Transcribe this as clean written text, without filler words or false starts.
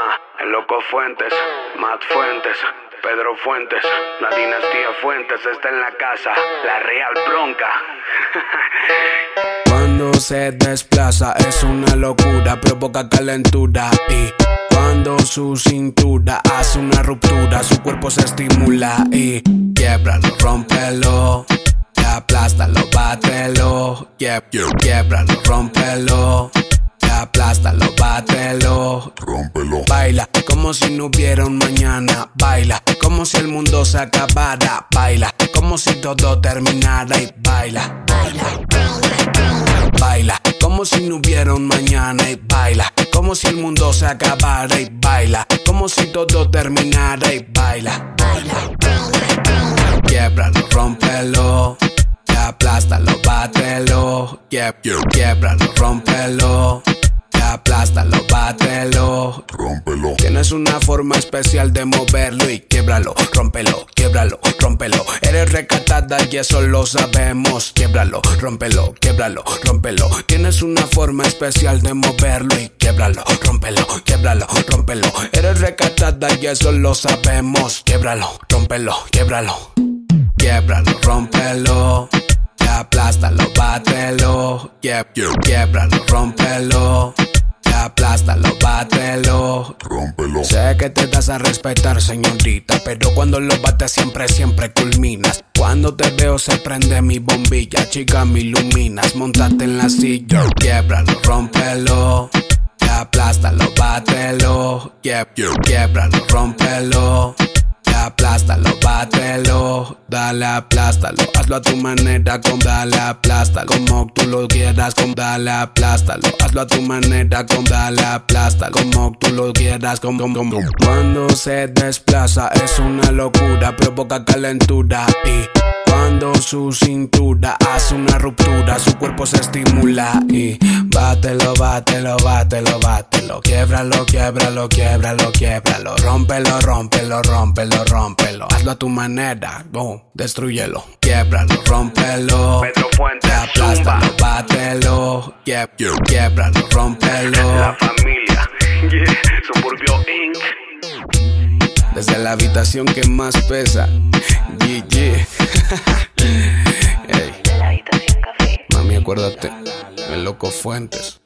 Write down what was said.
El Loco Fuentes, Matt Fuentes, Pedro Fuentes, la dinastía Fuentes está en la casa, la Real Bronca. Cuando se desplaza es una locura, provoca calentura y cuando su cintura hace una ruptura, su cuerpo se estimula y quiebralo, rómpelo, aplástalo, bátelo, quiebralo, rómpelo, aplástalo, bátelo, rómpelo. Baila como si no hubiera un mañana, baila como si el mundo se acabara, baila como si todo terminara y baila, baila como si no hubiera un mañana y baila como si el mundo se acabara y baila como si todo terminara y baila, quiebralo, rómpelo, aplástalo, bátelo, quiebralo, rómpelo, aplástalo, bátelo, rómpelo. Tienes una forma especial de moverlo y quiebralo, rómpelo, rómpelo. Eres recatada y eso lo sabemos. Quiebralo, rómpelo, rómpelo. Tienes una forma especial de moverlo y quiebralo, rómpelo. Eres recatada y eso lo sabemos. Quiebralo, rómpelo. Quiebralo, rómpelo, aplástalo, bátelo, quiebralo, rómpelo, aplástalo, bátelo, rómpelo. Sé que te das a respetar, señorita, pero cuando lo bates siempre culminas. Cuando te veo se prende mi bombilla, chica, me iluminas. Móntate en la silla, quiebralo, rómpelo, aplástalo, bátelo, quiebralo, rómpelo, aplástalo, bátelo, dale, aplástalo, hazlo a tu manera, dale, aplástalo, como tú lo quieras, dale, aplástalo, hazlo a tu manera, dale, aplástalo, como tú lo quieras, Cuando se desplaza es una locura, provoca calentura y cuando su cintura hace una ruptura, su cuerpo se estimula y bátelo, quiebralo, rómpelo, hazlo a tu manera, boom, destrúyelo, quiebralo, rómpelo, Pedro Fuentes, aplástalo, Zumba, bátelo, quiebralo, rómpelo, la familia, Suburbio Inc. desde la habitación que más pesa, GG. Hey. La habitación café. Mami, acuérdate, el Loco Fuentes.